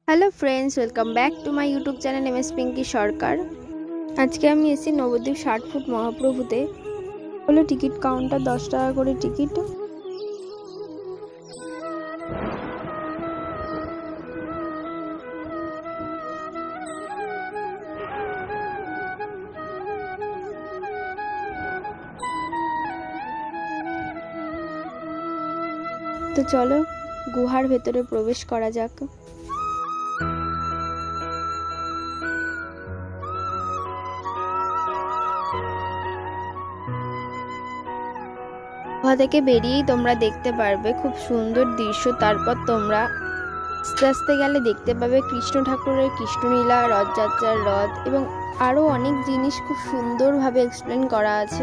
Hello friends, welcome back to my YouTube channel MS Pinky Sarkar. আজকে আমি এসেছি নবদ্বীপ 60 ফুট মহাপ্রভুতে। হলো টিকিট কাউন্টার, 10 টাকা করে টিকিট। তো চলো গুহার ভেতরে প্রবেশ করা যাক। গুহা থেকে বেরিয়েই তোমরা দেখতে পারবে খুব সুন্দর দৃশ্য। তারপর তোমরা আস্তে আস্তে গেলে দেখতে পাবে কৃষ্ণ ঠাকুরের কৃষ্ণলীলা, রথযাত্রার রথ এবং আরও অনেক জিনিস খুব সুন্দরভাবে এক্সপ্লেন করা আছে।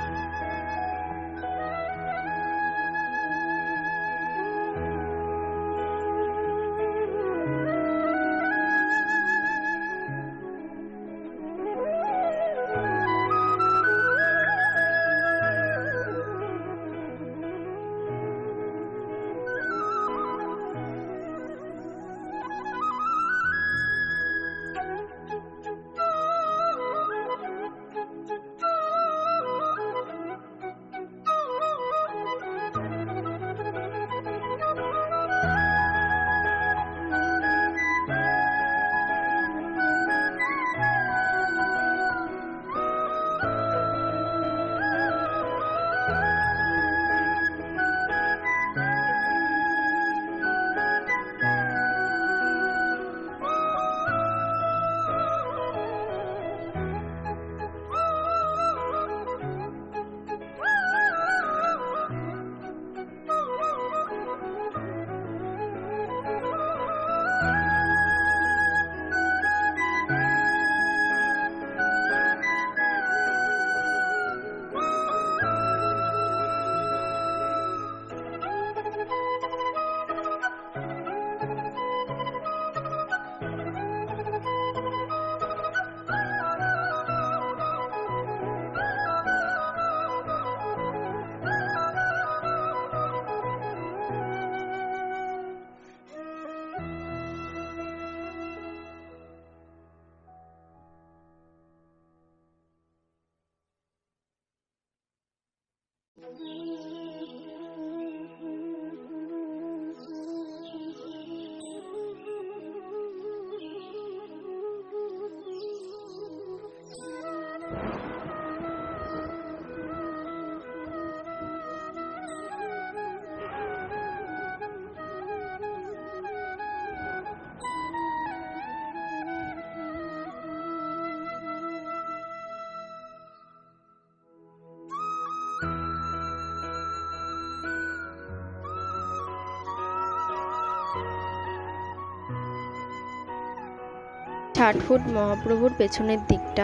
ষাট ফুট মহাপ্রভুর পেছনের দিকটা।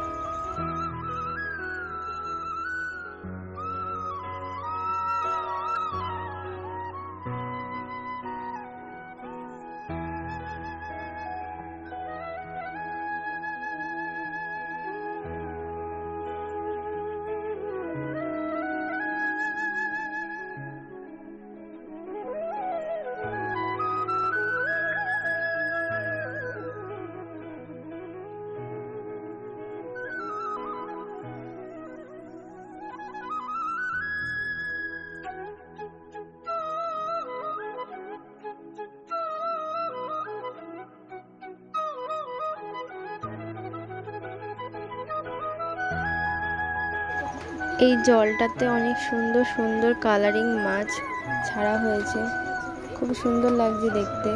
এই জলটাতে অনেক সুন্দর সুন্দর কালারিং মাছ ছাড়া হয়েছে, খুব সুন্দর লাগছে দেখতে।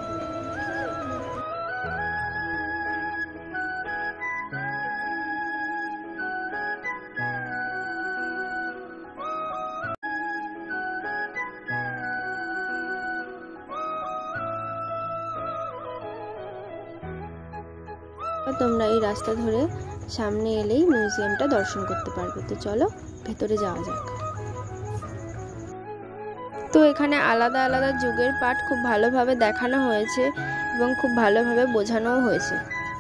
তোমরা এই রাস্তা ধরে সামনে এলেই মিউজিয়ামটা দর্শন করতে পারবে। তো চলো ভেতরে যাওয়া যাক। তো এখানে আলাদা আলাদা যুগের পাঠ খুব ভালোভাবে দেখানো হয়েছে এবং খুব ভালোভাবে বোঝানোও হয়েছে।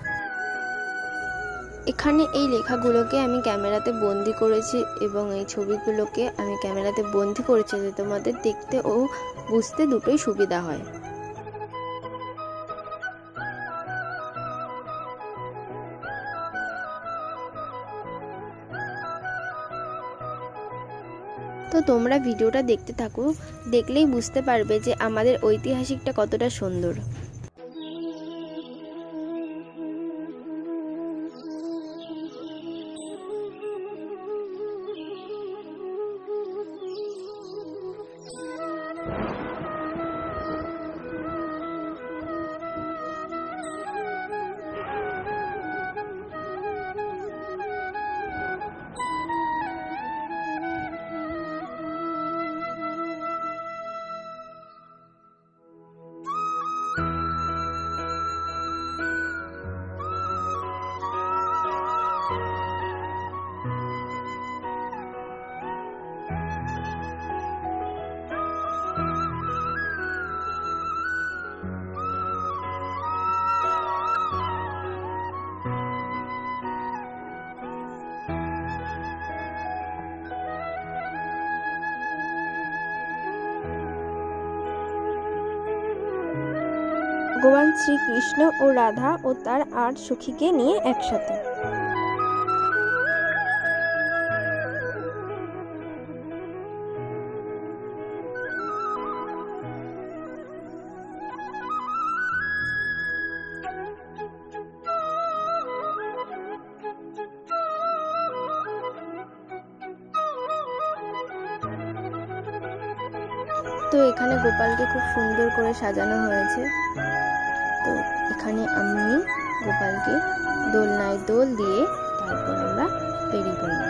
এখানে এই লেখাগুলোকে আমি ক্যামেরাতে বন্দি করেছি এবং এই ছবিগুলোকে আমি ক্যামেরাতে বন্দি করেছি যাতে তোমাদের দেখতে ও বুঝতে দুটোই সুবিধা হয়। তো তোমরা ভিডিওটা দেখতে থাকো, দেখলেই বুঝতে পারবে যে আমাদের ঐতিহাসিকটা কতটা সুন্দর। ভগবান শ্রীকৃষ্ণ ও রাধা ও তার 8 সখীকে নিয়ে একসাথে। তো এখানে গোপালকে খুব সুন্দর করে সাজানো হয়েছে। তো এখানে আমি গোপালকে দোলনায় দোল দিয়ে তারপর আমরা বেরিয়ে পড়লাম।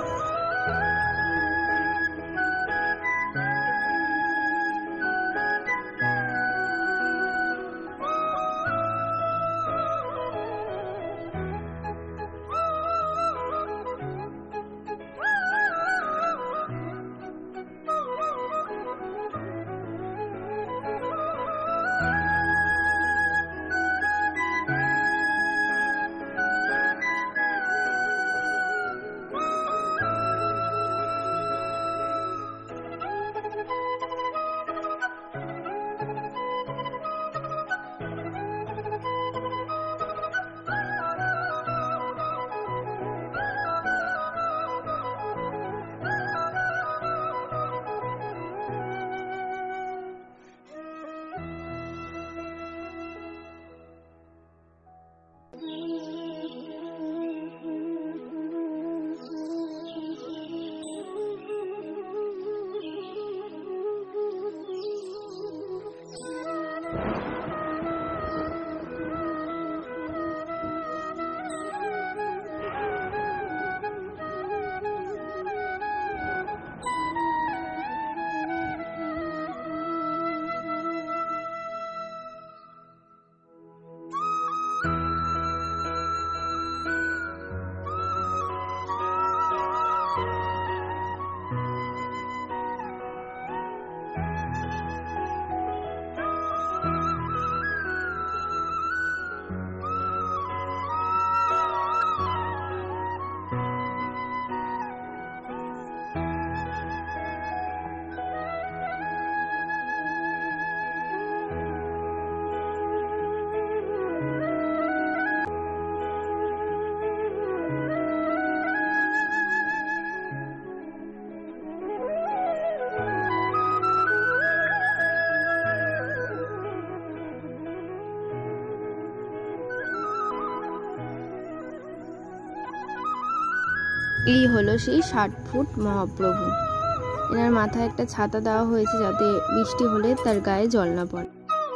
এই হলো সেই 60 ফুট মহাপ্রভু। এনার মাথায় একটা ছাতা দেওয়া হয়েছে যাতে বৃষ্টি হলে তার গায়ে জল না পড়ে।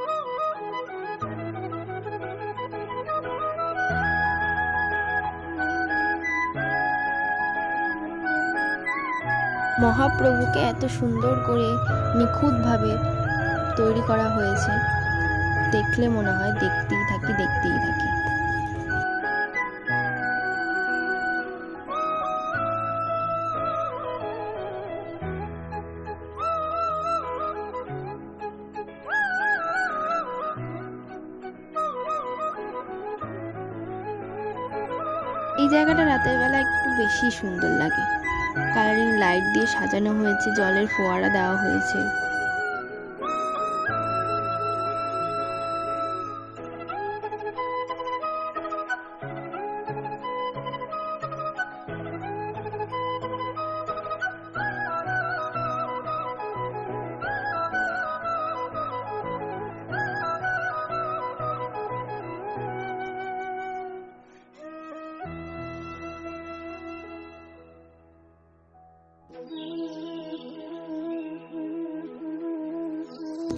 মহাপ্রভুকে এত সুন্দর করে নিখুঁতভাবে তৈরি করা হয়েছে, দেখলে মনে হয় দেখতেই থাকি দেখতেই থাকি। এই জায়গাটা রাতের বেলা একটু বেশি সুন্দর লাগে। কালারিং লাইট দিয়ে সাজানো হয়েছে, জলের ফোয়ারা দেওয়া হয়েছে।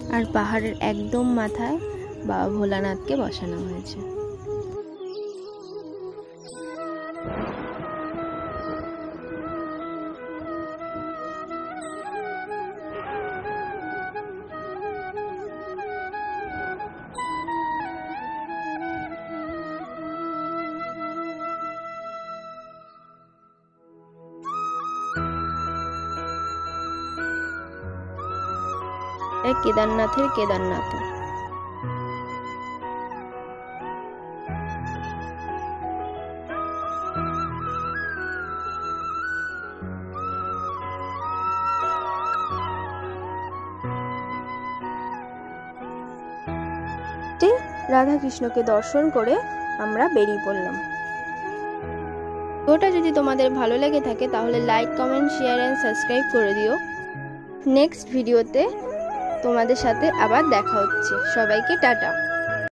আর পাহাড়ের একদম মাথায় বাবা ভোলানাথকে বসানো হয়েছে। কেদারনাথের কেদারনাথ। রাধা কৃষ্ণকে দর্শন করে আমরা বেরিয়ে পড়লাম। ভিডিওটা যদি তোমাদের ভালো লেগে থাকে তাহলে like, comment, share and subscribe করে দিও। নেক্সট ভিডিওতে তোমাদের সাথে আবার দেখা হচ্ছে। সবাইকে টাটা।